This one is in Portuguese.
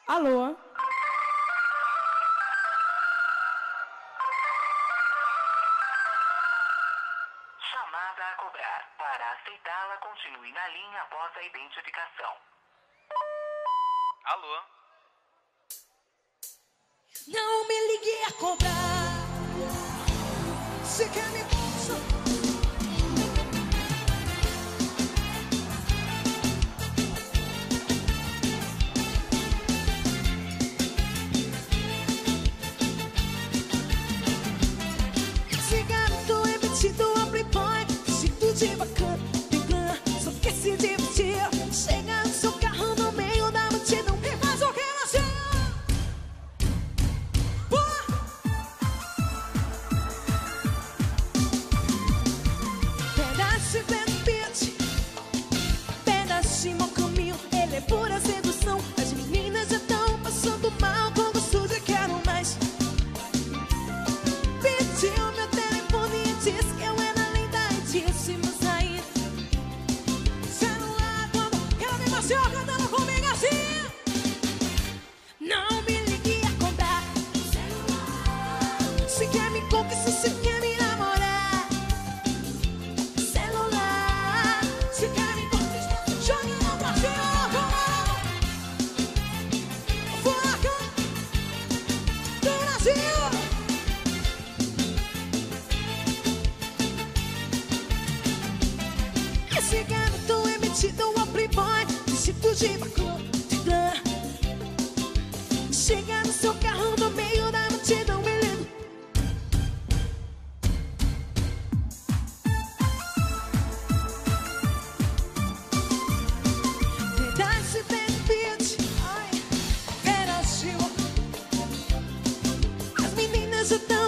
Alô? Chamada a cobrar. Para aceitá-la, continue na linha após a identificação. Alô? Não me ligue a cobrar. Se quer me cigarro é metido a playboy, sinto de bacana, tem clã, só quer se divertir. Chega no seu carro no meio da multidão e faz o que você pedaço de beat, pedaço de mau caminho, ele é pura sedução. As meninas já estão passando mal com gosto de quero mais. Pediu meu telefone e disse que eu era linda e disse, mas aí celular quando ela me passeou cantando comigo assim. Não me ligue a cobrar. Se quer me conquistar, se quer me namorar. Celular, se quer me conquistar, joga no Brasil. Furacão do Brasil. Esse garoto é metido ao playboy, vestido de bacana, de clã. Chega no seu carro no meio da multidão, beleza. Pedaço de beat, ai, pedaço. As meninas já estão